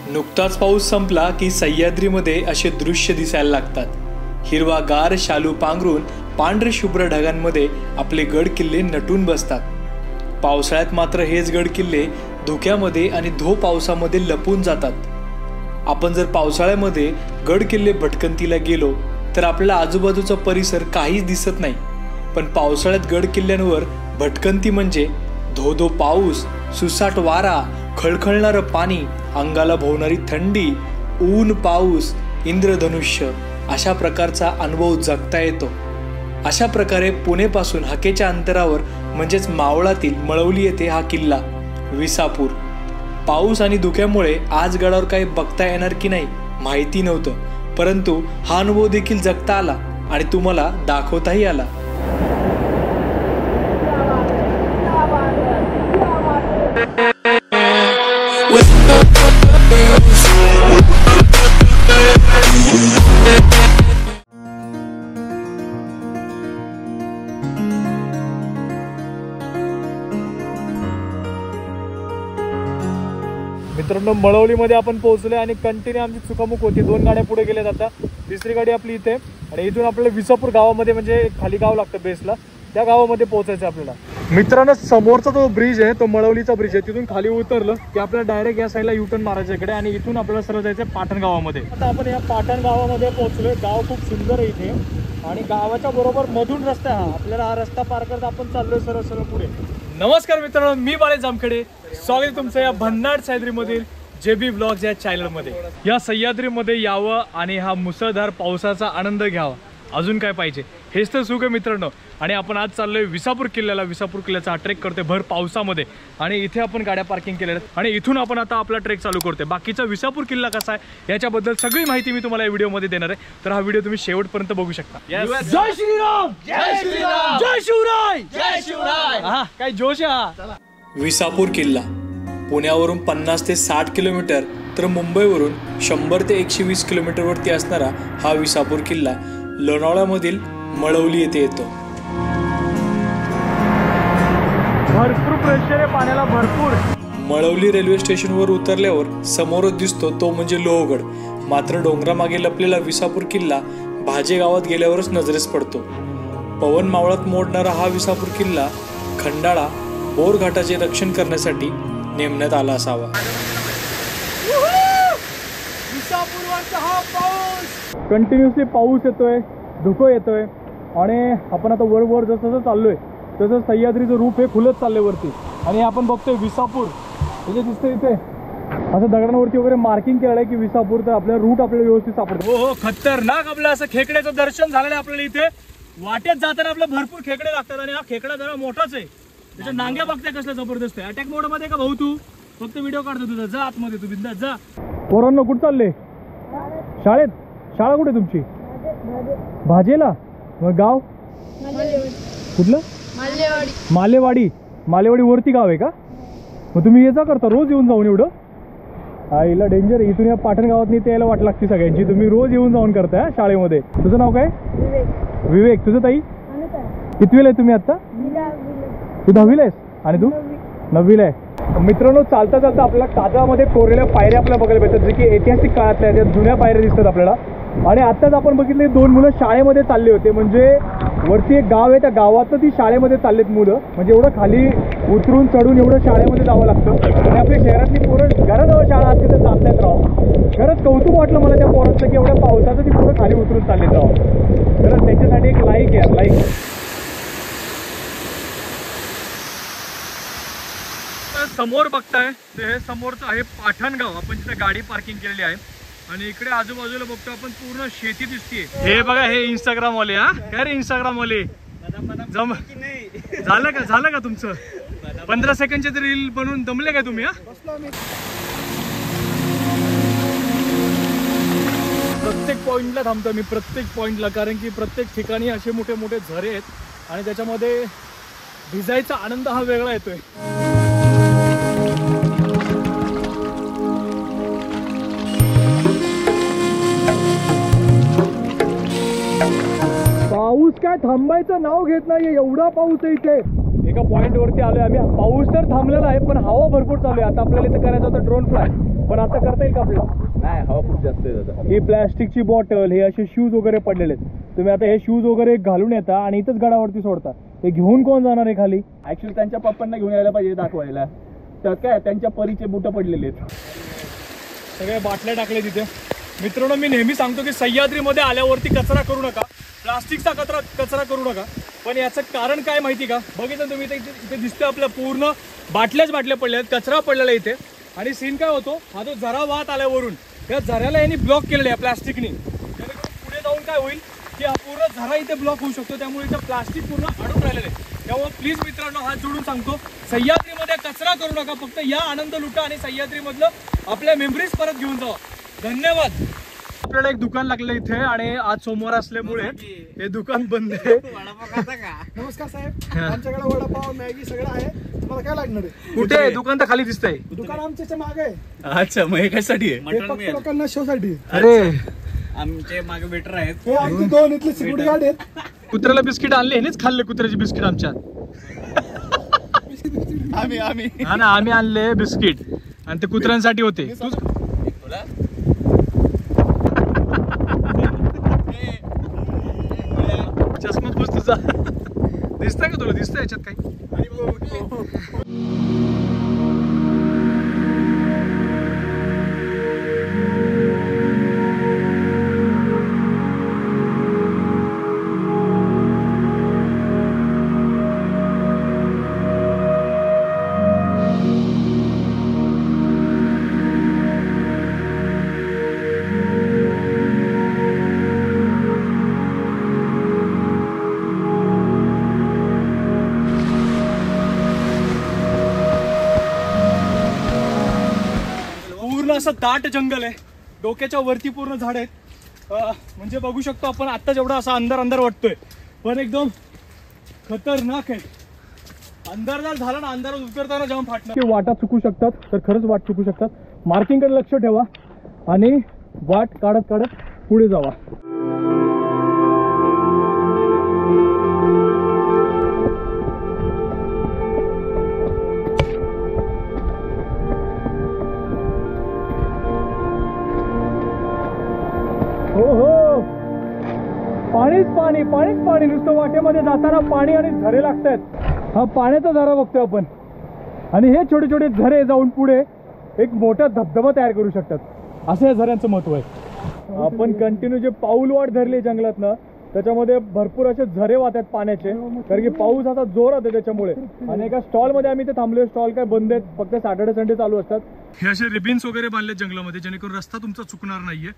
नुकताच पाऊस संपला की सह्याद्रीमध्ये असे दृश्य दिसायला लागतात. हिरवागार शालू पांघरून पांढरे शुभ्र ढगांमध्ये आपले गड किल्ले नटून बसतात. पावसाळ्यात मात्र हेच गड किल्ले धुक्यामध्ये आणि धो पावसामध्ये लपून जातात. आपण जर पावसाळ्यामध्ये गड किल्ले भटकंतीला गेलो तर आपल्याला आजूबाजूचा परिसर काहीच दिसत नाही. पण पावसाळ्यात गड किल्ल्यांवर भटकंती म्हणजे धो धो पाऊस, सुसाट वारा, खळखळणारं पाणी, अंगाला भोवणारी थंडी, ऊन पाऊस, इंद्रधनुष्य अशा प्रकारचा अनुभव जगता येतो. अशा प्रकारे पुणेपासून हाकेच्या अंतरावर म्हणजेच मावळातील मळवली येथे हा किल्ला विसापूर. पाऊस आणि धुक्यामुळे आज गडावर काही बघता येणार की नाही माहिती नव्हतं, परंतु हा अनुभव देखील जगता आला आणि तुम्हाला दाखवताही आला. मित्रांनो, मळवलीमध्ये आपण पोहोचलोय आणि कंटिन्यू आमची चुकामुक होती. 2 गाड्या पुढे गेल्या जातात, तिसरी गाडी आपली इथे आणि इथून आपल्याला विसापूर गावामध्ये म्हणजे खाली गाव लागतं बेसला, त्या गावामध्ये पोहोचायचं आपल्याला. मित्रांनो, समोरचा जो ब्रिज आहे तो मळवलीचा ब्रिज आहे. तिथून खाली उतरलं की आपल्याला डायरेक्ट या साईडला युटर्न मारायचं इकडे आणि इथून आपल्याला सरळ जायचं पाटण गावामध्ये. आता आपण या पाटण गावामध्ये पोहोचलोय. गाव खूप सुंदर आहे इथे आणि गावाच्या बरोबर मधून रस्ता हा. आपल्याला हा रस्ता पार करत आपण चाललोय सरळ सरळ पुढे. नमस्कार मित्रांनो, मी बाळे जामखेडे. स्वागत आहे तुमचं या भन्नाट सह्याद्रीमधील JB व्लॉग्स या चॅनलमध्ये. या सह्याद्रीमध्ये यावं आणि हा मुसळधार पावसाचा आनंद घ्यावा, अजून काय पाहिजे. हेच तर सुख आहे मित्रांनो. आणि आपण आज चाललोय विसापूर किल्ल्याला. विसापूर किल्ल्याचा हा ट्रेक करतोय भर पावसामध्ये आणि इथे आपण गाड्या पार्किंग केलेल्या आहेत आणि इथून आपण आता आपला ट्रेक चालू करतोय. बाकीचा विसापूर किल्ला कसा आहे याच्याबद्दल सगळी माहिती मी तुम्हाला या व्हिडिओमध्ये देणार आहे, तर हा व्हिडिओ तुम्ही शेवटपर्यंत बघू शकता. जय श्रीराम, जय श्रीराम, जय शिवराय, जय शिवराय. हा काय जोश आहे. विसापूर किल्ला पुण्यावरून 50 ते 60 किलोमीटर तर मुंबईवरून 100 ते 120 किलोमीटरवरती असणारा हा विसापूर किल्ला लोणावळ्यामधील मळवली येथे येतो. भरपूर प्रेशर आहे पाण्याला, भरपूर. मळवली रेल्वे स्टेशनवर उतरल्यावर समोरच दिसतो तो म्हणजे लोहगड. मात्र डोंगरामागे लपलेला विसापूर किल्ला भाजे गावात गेल्यावरच नजरेस पडतो. पवन मावळात मोडणारा हा विसापूर किल्ला खंडाळा बोरघाटाचे रक्षण करण्यासाठी नेमण्यात आला असावा. कंटिन्युअसली पाऊस येतोय, धुकं येतोय आणि आपण आता वर जसं जसं चाललोय तसं सह्याद्रीचं रूप हे खुलत चाललंय वरती. आणि आपण बघतोय विसापूर म्हणजे दिसतंय इथे असं दगडांवरती वगैरे मार्किंग केलं आहे की विसापूर, तर आपल्याला रूट आपल्याला व्यवस्थित सापडतो. हो, खतरनाक आपलं असं खेकड्याचं दर्शन झालेलं आहे आपल्याला इथे. वाटेत जाताना आपलं भरपूर खेकडे लागतात आणि हा खेकडा जरा मोठाच आहे. त्याच्या नांग्या बघताय कसला जबरदस्त आहे. अटॅक मोड मध्ये का भाऊ तू फक्त व्हिडिओ काढतो तुझा, जा आतमध्ये तू बिंदास जा. पोरांनो कुठं चालले? शाळेत. शाळा कुठे तुमची? भाजेला. मग गाव कुठलं? मालेवाडी. मालेवाडी वरती गाव आहे का? मग तुम्ही ये जा करता रोज येऊन जाऊन एवढं? आईला डेंजर. इथून या पाटण गावात नाही यायला वाट लागते सगळ्यांची. तुम्ही रोज येऊन जाऊन करताय शाळेमध्ये. तुझं नाव काय? विवेक. तुझं ताई? कितवीला आहे तुम्ही आता? तू 10वीला आहेस आणि तू 9वीला आहे. मित्रांनो, चालता चालता आपल्याला काजळामध्ये कोरलेल्या पायऱ्या आपल्याला बघायला भेटतात, जे की ऐतिहासिक काळातल्या त्या जुन्या पायऱ्या दिसतात आपल्याला. आणि आत्ताच आपण बघितले 2 मुलं शाळेमध्ये चालले होते. म्हणजे वरती एक गाव आहे, त्या गावात ती शाळेमध्ये चाललेत मुलं. म्हणजे एवढं खाली उतरून चढून एवढं शाळेमध्ये जावं लागतं. आणि आपल्या शहरातली पोरं घराजवळ शाळा असते तर जात नाहीत राव. खरंच कौतुक वाटलं मला त्या पोरांचं की एवढ्या पावसाचं ती पोरं खाली उतरून चाललेत राव. खरंच त्यांच्यासाठी एक लाईक आहे, लाईक. समोर बघताय ते हे समोरचं आहे पाटण गाव. आपण जिथे गाडी पार्किंग केलेली आहे आणि इकडे आजूबाजूला बघतो आपण पूर्ण शेती दिसतीये. हे बघा, हे इंस्टाग्राम वाले. हा काय रे इंस्टाग्राम वाले, झालं का तुमचं 15 सेकंडचे रील बनवून दमले काय तुम्ही? हा, प्रत्येक पॉइंटला थांबतो मी, प्रत्येक पॉइंटला, कारण की प्रत्येक ठिकाणी असे मोठे मोठे झरे आहेत आणि त्याच्यामध्ये भिजायचा आनंद हा वेगळा येतोय. पाऊस काय थांबायचं नाव घेत नाहीये, एवढा पाऊस आहे इथे. एका पॉईंटवरती आलोय आम्ही. पाऊस तर थांबलेला आहे पण हवा भरपूर चालू आहे. आता आपल्याला इथे करायचं होतं ड्रोन फ्लाय, पण आता करता येईल का आपल्याला? नाही, हवा खूप जास्त आहे दादा. ही प्लॅस्टिकची बॉटल, हे असे शूज वगैरे पडलेले आहेत. तुम्ही आता हे शूज वगैरे घालून येता आणि इथंच गडावरती सोडता. हे घेऊन कोण जाणार आहे खाली? ऍक्च्युली त्यांच्या पप्पांना घेऊन यायला पाहिजे दाखवायला. तर काय त्यांच्या परीचे बुटं पडलेले आहेत. सगळे बाटल्या टाकले तिथे. मित्रांनो, मी नेहमी सांगतो की सह्याद्रीमध्ये आल्यावरती कचरा करू नका, प्लास्टिकचा कचरा करू नका. पण याचं कारण काय माहिती का? बघितलं तुम्ही इथे दिसतं आपल्या पूर्ण बाटल्याच बाटल्या पडल्या आहेत, कचरा पडलेला इथे. आणि सीन काय होतो, हा जो झरा वाहत आल्यावरून त्या झऱ्याला यांनी ब्लॉक केलेलं आहे प्लास्टिकनी. जेणेकरून पुढे जाऊन काय होईल की हा पूर्ण झरा इथे ब्लॉक होऊ शकतो. त्यामुळे इथं प्लास्टिक पूर्ण अडून राहिलेलं आहे. त्यामुळे प्लीज मित्रांनो, हात जोडून सांगतो, सह्याद्रीमध्ये कचरा करू नका. फक्त या, आनंद लुटा आणि सह्याद्रीमधलं आपल्या मेमरीज परत घेऊन जावा. धन्यवाद. आपल्याला एक दुकान लागलं इथे आणि आज सोमवार असल्यामुळे हे दुकान बंद आहे. नमस्कार साहेब, आमच्याकडे वडापाव मॅगी सगळं आहे. तुम्हाला काय लागणार आहे? कुठे आहे दुकान? तर खाली दिसतंय. दुकान आमच्या मागे आहे. अच्छा, मग हे कशासाठी आहे? हे फक्त लोकांना शो साठी. अरे, आमचे मागे वेटर आहेत. हे आमचे दोन इथले सिक्युरिटी गार्ड आहेत. कुत्र्याला बिस्किट आणले, हेच खाल्ले कुत्र्याचे बिस्किट आमच्या. आम्ही हा ना, आम्ही आणले बिस्किट आणि ते कुत्र्यांसाठी होते. चष्मा पुस तुझा. दिसतंय का तुला? दिसतंय याच्यात काही? असं दाट जंगल आहे, डोक्याच्या वरती पूर्ण झाड आहेत. म्हणजे बघू शकतो आपण आता जेवढा असा अंधार वाटतोय, पण एकदम खतरनाक आहे. अंधार जर झाला ना, अंधारात उतरताना जेव्हा फाटणार वाटा चुकू शकतात, तर खरंच वाट चुकू शकतात. मार्किंगकडे लक्ष ठेवा आणि वाट काढत पुढे जावा. पाणी नुसतं वाटेमध्ये जाताना पाणी आणि झरे लागतात. हा पाण्याचा झरा बघतोय आपण, आणि हे छोटे छोटे झरे जाऊन पुढे एक मोठा धबधबा तयार करू शकतात. असं या झऱ्यांचं महत्व आहे. आपण कंटिन्यू जे पाऊलवाट धरली जंगलातनं, त्याच्यामध्ये भरपूर असे झरे वाहतात पाण्याचे, कारण की पाऊस असा जोरात आहे त्याच्यामुळे. आणि एका स्टॉलमध्ये आम्ही इथे थांबलोय. स्टॉल काय बंद आहेत, फक्त सॅटर्डे संडे चालू असतात. हे असे रिबिन्स वगैरे बांधलेत जंगलामध्ये, जेणेकरून रस्ता तुमचा चुकणार नाहीये.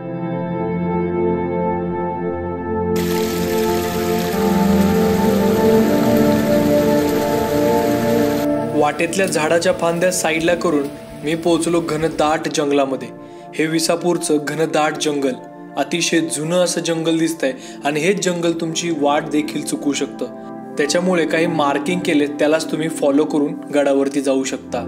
वाटेतल्या झाडाच्या फांद्या साईडला करून मी पोहोचलो घनदाट जंगलामध्ये. हे विसापूरचं घनदाट जंगल अतिशय जुनं असं जंगल दिसतंय, आणि हेच जंगल तुमची वाट देखील चुकवू शकतं. त्याच्यामुळे काही मार्किंग केले, त्यालाच तुम्ही फॉलो करून गडावरती जाऊ शकता.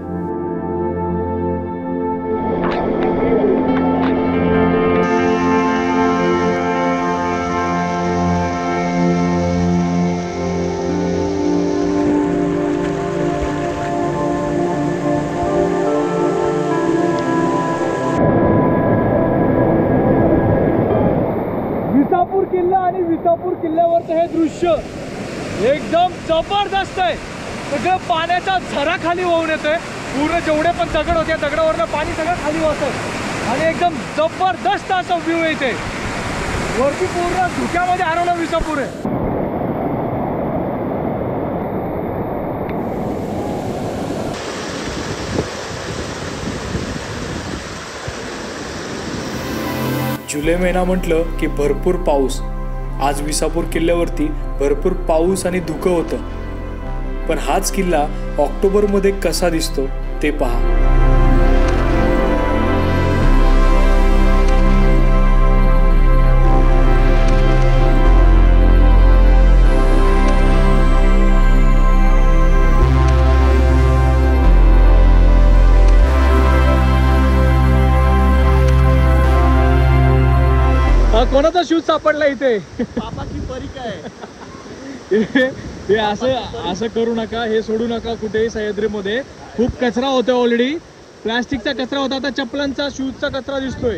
विसापूर किल्ला आणि विसापूर किल्ल्यावरचं हे दृश्य एकदम जबरदस्त आहे. सगळं पाण्याचा झरा खाली वाहून येतोय. पूर्ण जेवढे पण दगड होते, दगडावरनं पाणी सगळं खाली वाहतंय आणि एकदम जबरदस्त असा व्ह्यू आहे इथे. वरती पूर्ण धुक्यामध्ये हरवलं विसापूर आहे. जुलै महिना म्हटलं की भरपूर पाऊस. आज विसापूर किल्ल्यावरती भरपूर पाऊस आणि धुकं होतं. पण हाच किल्ला ऑक्टोबरमध्ये कसा दिसतो ते पहा. कोणाचा शूज सापडला इथे? पापाची परी काय? हे असं करू नका, हे सोडू नका कुठेही सह्याद्रीमध्ये. खूप कचरा होतोय ऑलरेडी. प्लास्टिकचा कचरा होता, आता चप्पलांचा शूजचा कचरा दिसतोय.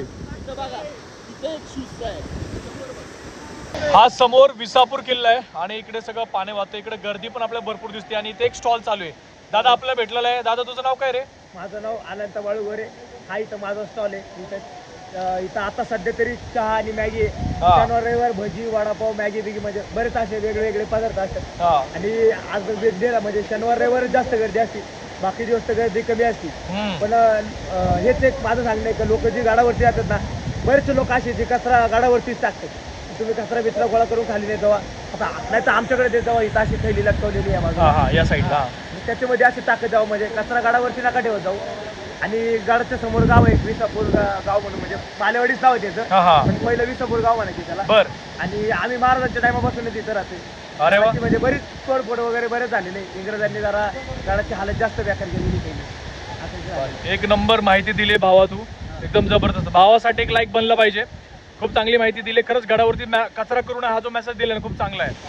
हा समोर विसापूर किल्ला आहे आणि इकडे सगळं पाणी वाहतं. इकडे गर्दी पण आपल्याला भरपूर दिसते आणि इथे एक स्टॉल चालू आहे. दादा आपल्याला भेटलेला आहे. दादा तुझं नाव काय रे? माझं नाव अनंत बाळूगोरे. हा इथं माझा स्टॉल आहे. इथं आता सध्या तरी चहा आणि मॅगी आहे. शनिवार रविवार भजी वडापाव मॅगी बिगी म्हणजे बरेच असे वेगवेगळे पदार्थ असतात. आणि आज वेगवेगळ्या म्हणजे शनिवार रविवार जास्त गर्दी असते, बाकी दिवस तर गर्दी कमी असते. पण हेच एक माझं सांगणं आहे की लोक जी गाडावरती जातात ना, बरेचसे लोक असे जे कचरा गाडावरतीच टाकतात. तुम्ही कचरा बिचरा गोळा करून खाली नाही जावा. आता नाही तर आमच्याकडे देत जावा. इथं अशी थैली लटकवलेली आहे माझा या साईडला. त्याच्यामध्ये अशी टाकत जावं म्हणजे कचरा गाडावरती नका ठेवत जाऊ. आणि गाडाच्या समोर गाव आहे विसापूर गाव म्हणून, म्हणजे मालेवाडीच नाव आहे त्याचं, पण पहिलं विसापूर गाव म्हणायचे त्याला. आणि आम्ही महाराजांच्या टायमापासून तिथं राहते. अरे वा. म्हणजे बरीच तोडफोड वगैरे बरेच झालेले. इंग्रजांनी जरा गाडाची हालत जास्त बेकार केली. एक नंबर माहिती दिली भावा, तू एकदम जबरदस्त. भावासाठी एक लाईक बनला पाहिजे. खूप चांगली माहिती दिली खरंच. गडावरती कचरा करू नये हा जो मेसेज दिला ना, खूप चांगला आहे.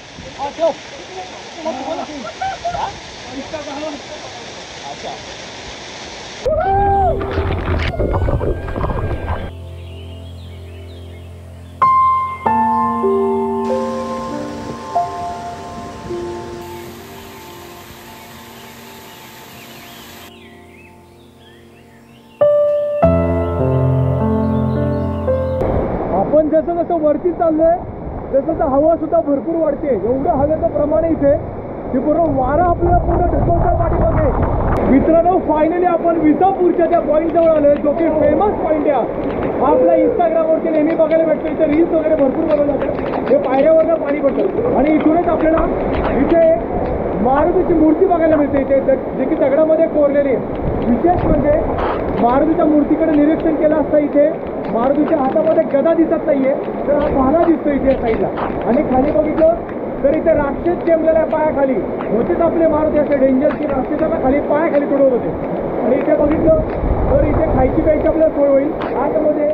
आपण जसं जसं वरती चाललोय तसं तर हवा सुद्धा भरपूर वाढते. एवढं हवेचं प्रमाण इथे की पूर्ण वारा आपल्याला पूर्ण ढकलता पाठीमागे. मित्रांनो फायनली आपण विसापूरच्या त्या पॉईंट जवळ आलोय, जो की फेमस पॉईंट आहे. हा आपल्या इंस्टाग्रामवरती नेहमी बघायला भेटतो. इथे रील्स वगैरे भरपूर बनवले जातात. हे पायऱ्यावरनं पाणी पडतं आणि इथूनच आपल्याला इथे मारुतीची मूर्ती बघायला मिळते इथे, जे की दगडामध्ये कोरलेली आहे. विशेष म्हणजे मारुतीच्या मूर्तीकडे निरीक्षण केलं असता इथे मारुतीच्या हातामध्ये गदा दिसत नाहीये, तर हा भाला दिसतो इथे साईडला. आणि खाली बघितलं तर इथे राक्षस जमलेला आहे पायाखाली. होतेच आपले मारुती असे डेंजर की राक्षसाला खाली पायाखाली तुडवत होते. आणि इथे बघितलं तर इथे खायची प्यायची आपल्याला सोय होईल. आतमध्ये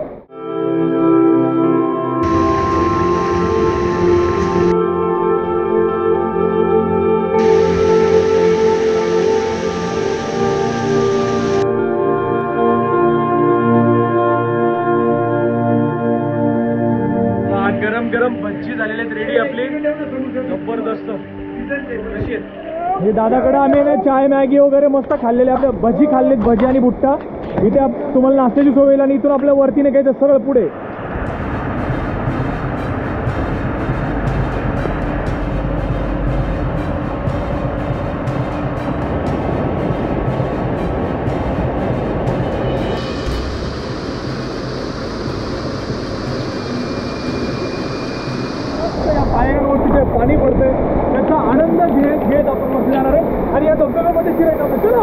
गरम गरम भज्जी झालेले रेडी आपली, जबरदस्त. हे दादाकडे आम्ही ना चाय मॅगी वगैरे मस्त खाल्लेले. आपल्या भजी खाल्लेत, भजी आणि भुट्टा. इथे तुम्हाला नाश्त्याची सोय होईल आणि इथून आपल्या वरतीने काय तर सरळ पुढे. पाणी पडतंय त्याचा आनंद घेत आपण बसले जाणार आहे आणि या धबधब्यामध्ये शिरायचं आपण. चलो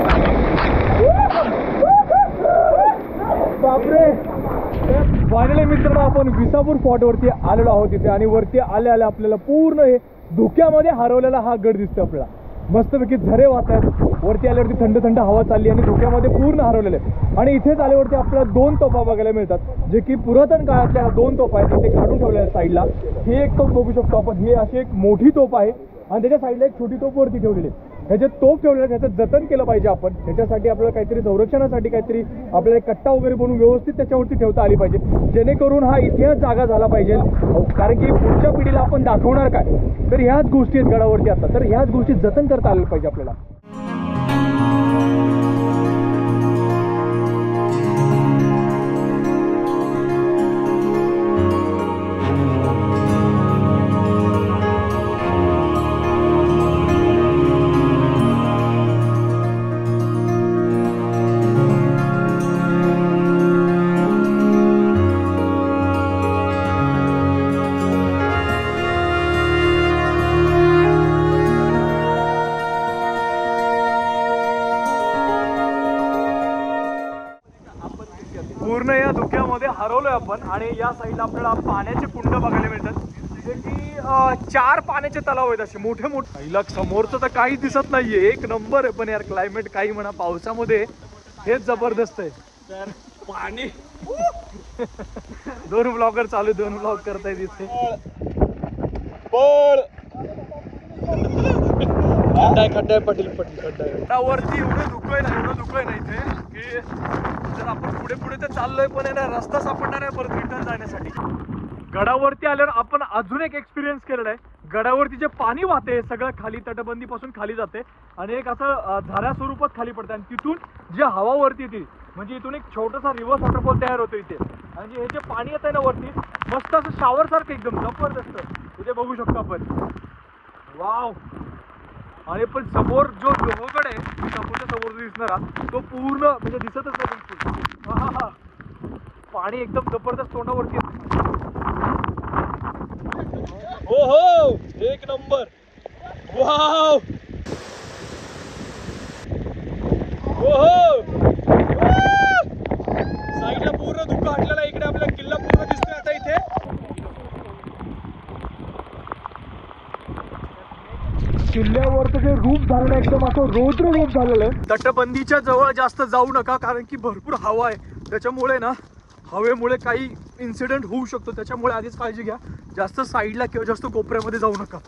बापरे. फायनली मित्रांनो आपण विसापूर फॉर्टवरती आलेलो आहोत इथे. आणि वरती आले आले आपल्याला पूर्ण हे धुक्यामध्ये हरवलेला हा गड दिसतो आपल्याला. मस्तपैकी झरे वाहत आहेत. वरती आल्यावरती थंड थंड हवा चालली आणि धुक्यामध्ये पूर्ण हरवलेले. आणि इथेच आल्यावरती आपल्याला 2 तोफा बघायला मिळतात, जे की पुरातन काळातल्या 2 तोफा आहेत. इथे काढून ठेवलेल्या आहेत साईडला. ही एक तोफ बघू शकतो आपण. ही अशी एक मोठी तोफ आहे आणि त्याच्या साईडला एक छोटी तोफ वरती ठेवलेली आहे. ह्याच्यात तोफ ठेवलेलं आहे, ह्याचं जतन केलं पाहिजे आपण. ह्याच्यासाठी आपल्याला काहीतरी संरक्षणासाठी काहीतरी आपल्याला कट्टा वगैरे बनवून व्यवस्थित त्याच्यावरती ठेवता आली पाहिजे, जेणेकरून हा इतिहास जागा झाला पाहिजे. कारण की पुढच्या पिढीला आपण दाखवणार काय, तर ह्याच गोष्टी आहेत गडावरती आता. तर ह्याच गोष्टी जतन करता आल्या पाहिजे आपल्याला. पूर्ण या धुक्यामध्ये हरवलोय आपण. आणि या साईडला आपल्याला पाण्याचे कुंड बघायला मिळतात, जे की 4 पाण्याचे तलाव आहेत असे मोठे मोठे. पहिला समोरचं तर काहीच दिसत नाहीये. एक नंबर आहे. पण यार क्लायमेट काही म्हणा, पावसामध्ये हेच जबरदस्त आहे. तर पाणी 2 ब्लॉगर चालू, 2 ब्लॉग करतायत इथे. खड्डा आहे पटेल खड्डा आहे. त्यावरती एवढं धुकं आहे ना इथे की जर आपण पुढे तर चाललोय पण आहे ना रस्ता सापडणार आहे परत रिटर्न जाण्यासाठी. गडावरती आल्यावर आपण अजून एक एक्सपिरियन्स केलेला आहे. गडावरती जे पाणी वाहते सगळं खाली तटबंदीपासून खाली जाते आणि एक असं झऱ्या स्वरूपात खाली पडते आणि तिथून जी हवा वरती येते म्हणजे इथून एक छोटासा रिव्हर्स वॉटरफॉल तयार होतो इथे. आणि हे जे पाणी येत आहे ना वरती मस्त असं शावर सारखं एकदम जबरदस्त इथे बघू शकतो आपण. वाव. आणि पण समोर जो लोहगड आहे समोरच्या समोर दिसणारा तो पूर्ण म्हणजे दिसतच नाही. हा पाणी एकदम जबरदस्त तोंडावरती येतं. हो हो एक नंबर. वाव. हो साईडला पूर्ण धुकं हटलेला इकडे आपला किल्ला पूर्ण दिसतोय आता इथे. किल्ल्यावरचं जे रूप झालेलं एकदम असं रौद्र रूप झालेलं आहे. तटबंदीच्या जवळ जास्त जाऊ नका कारण की भरपूर हवा आहे त्याच्यामुळे ना हवेमुळे काही इन्सिडेंट होऊ शकतो त्याच्यामुळे आधीच काळजी घ्या. जास्त साईडला किंवा जास्त कोपऱ्यामध्ये जाऊ नका.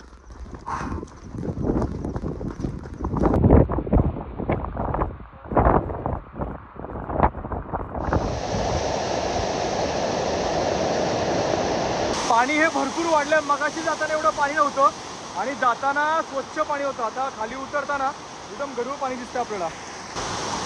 पाणी हे भरपूर वाढलंय. मगाशी जाताना एवढं पाणी नव्हतं आणि जाताना स्वच्छ पाणी होतं. आता खाली उतरताना एकदम गढूळ पाणी दिसतं आपल्याला.